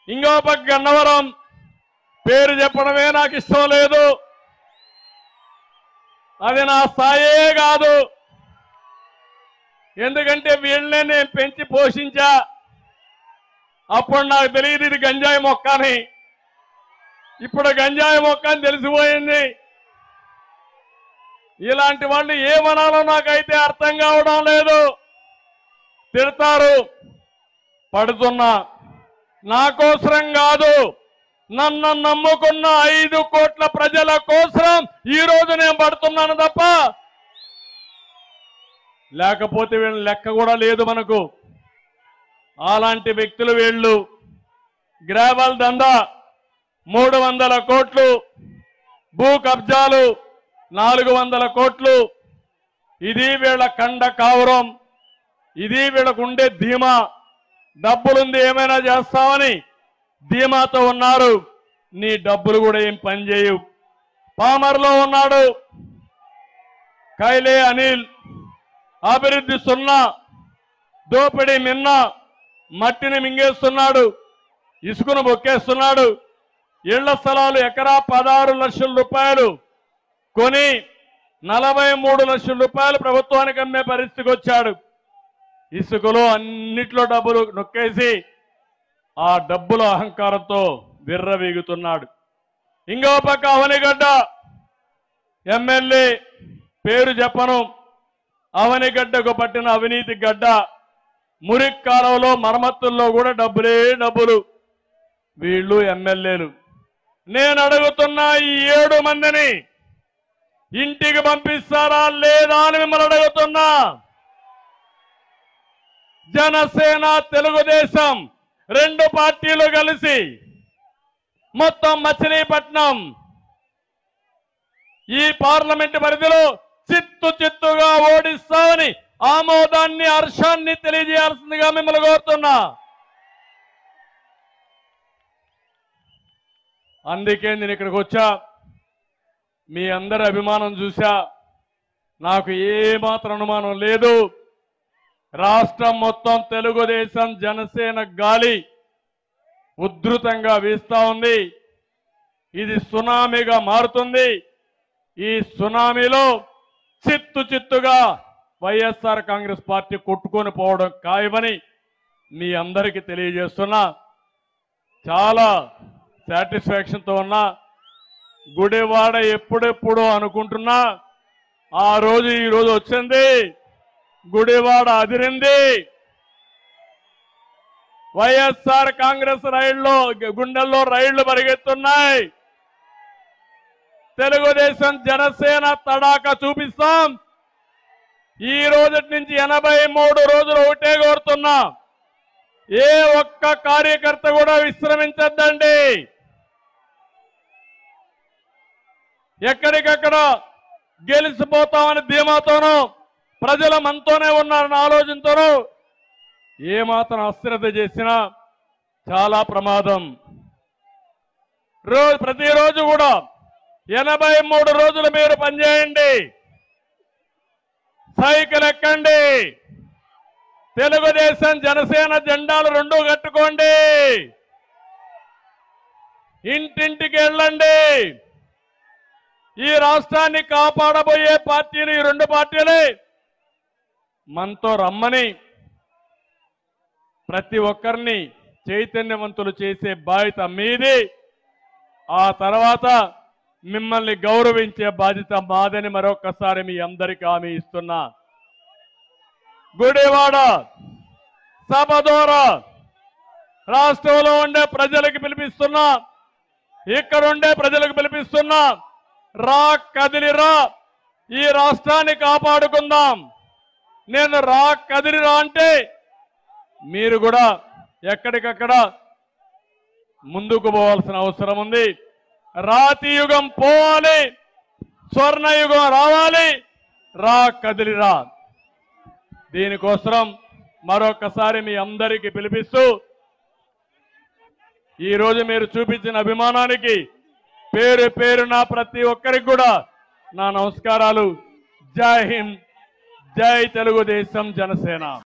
ఇంకో పక్క గన్నవరం పేరు చెప్పడమే నాకు ఇష్టం లేదు. అది నా స్థాయే కాదు. ఎందుకంటే వీళ్ళనే నేను పెంచి పోషించా. అప్పుడు నాకు తెలియదు ఇది గంజాయి మొక్క అని. ఇప్పుడు గంజాయి మొక్క అని తెలిసిపోయింది. ఇలాంటి వాళ్ళు ఏమనాలో నాకైతే అర్థం కావడం లేదు. తిడతారు, పడుతున్నా. నా కోసరం కాదు, నన్ను నమ్ముకున్న 5 కోట్ల ప్రజల కోసం ఈ రోజు నేను పడుతున్నాను తప్ప లేకపోతే వీళ్ళ లెక్క కూడా లేదు మనకు. అలాంటి వ్యక్తులు వీళ్ళు. గ్రావెల్ దందా 300 కోట్లు, భూ కబ్జాలు 400 కోట్లు. ఇది వీళ్ళ కండ కావరం. ఇది వీళ్ళకు ఉండే ధీమా. డబ్బులుంది ఏమైనా చేస్తామని ధీమాతో ఉన్నారు. నీ డబ్బులు కూడా ఏం పనిచేయవు. పామర్లో ఉన్నాడు కైలే అనిల్. అభివృద్ధి సున్నా, దోపిడీ మిన్న. మట్టిని మింగేస్తున్నాడు, ఇసుకను బొక్కేస్తున్నాడు. ఇళ్ల స్థలాలు ఎకరా 16 లక్షల రూపాయలు కొని 43 లక్షల రూపాయలు ప్రభుత్వానికి అమ్మే పరిస్థితికి వచ్చాడు. ఇసుకలో అన్నిట్లో డబ్బులు నొక్కేసి ఆ డబ్బుల అహంకారంతో విర్రవీగుతున్నాడు. ఇంకో పక్క అవనిగడ్డ ఎమ్మెల్యే పేరు చెప్పను. అవనిగడ్డకు పట్టిన అవినీతి గడ్డ. మురికి కాలంలో మరమ్మతుల్లో కూడా డబ్బులే డబ్బులు. వీళ్ళు ఎమ్మెల్యేలు. నేను అడుగుతున్నా, ఈ 7 మందిని ఇంటికి పంపిస్తారా లేదా అని మిమ్మల్ని అడుగుతున్నా. జనసేన, తెలుగుదేశం 2 పార్టీలు కలిసి మొత్తం మచిలీపట్నం ఈ పార్లమెంటు పరిధిలో చిత్తుగా ఓడిస్తామని ఆమోదాన్ని, హర్షాన్ని తెలియజేయాల్సిందిగా మిమ్మల్ని కోరుతున్నా. అందుకే నేను ఇక్కడికి వచ్చా. మీ అందరి అభిమానం చూశా. నాకు ఏమాత్రం అనుమానం లేదు. రాష్ట్రం మొత్తం తెలుగుదేశం జనసేన గాలి ఉధృతంగా వీస్తా ఉంది. ఇది సునామీగా మారుతుంది. ఈ సునామీలో చిత్తుగా వైఎస్ఆర్ కాంగ్రెస్ పార్టీ కొట్టుకొని పోవడం ఖాయమని మీ అందరికీ తెలియజేస్తున్నా. చాలా సాటిస్ఫాక్షన్తో ఉన్నా. గుడివాడ ఎప్పుడెప్పుడో అనుకుంటున్నా. ఆ రోజు ఈ రోజు వచ్చింది. గుడివాడ అదిరింది. వైఎస్ఆర్ కాంగ్రెస్ గుండెల్లో రైళ్లు పరిగెత్తున్నాయి. తెలుగుదేశం జనసేన తడాక చూపిస్తాం. ఈ రోజు నుంచి 83 రోజులు ఒకటే కోరుతున్నా, ఏ ఒక్క కార్యకర్త కూడా విశ్రమించద్దండి. ఎక్కడికక్కడ గెలిచిపోతామని ధీమాతోనూ ప్రజల మనతోనే ఉన్నారన్న ఆలోచనతోనూ ఏమాత్రం అశ్రద్ధ చేసినా చాలా ప్రమాదం. ప్రతిరోజు కూడా 83 రోజులు మీరు పనిచేయండి. సైకిల్ ఎక్కండి. తెలుగుదేశం జనసేన జెండాలు 2 కట్టుకోండి. ఇంటింటికి వెళ్ళండి. ఈ రాష్ట్రాన్ని కాపాడబోయే పార్టీలు ఈ 2 పార్టీలే. మనతో రమ్మని ప్రతి ఒక్కరిని చైతన్యవంతులు చేసే బాధ్యత మీది. ఆ తర్వాత మిమ్మల్ని గౌరవించే బాధ్యత మాదని మరొకసారి మీ అందరికీ హామీ ఇస్తున్నా. గుడివాడ సభ ద్వారా రాష్ట్రంలో ఉండే ప్రజలకు పిలిపిస్తున్నా, ఇక్కడ ఉండే ప్రజలకు పిలిపిస్తున్నా. రా, కదిలిరా, ఈ రాష్ట్రాన్ని కాపాడుకుందాం. నేను రా, కదిలిరా అంటే మీరు కూడా ఎక్కడికక్కడ ముందుకు పోవాల్సిన అవసరం ఉంది. రాతి యుగం పోవాలి, స్వర్ణయుగం రావాలి. రా, కదిలిరా. దీనికోసం మరొకసారి మీ అందరికీ పిలిపిస్తూ ఈరోజు మీరు చూపించిన అభిమానానికి పేరు పేరున ప్రతి ఒక్కరికి కూడా నా నమస్కారాలు. జై హింద్, జై తెలుగుదేశం జనసేన.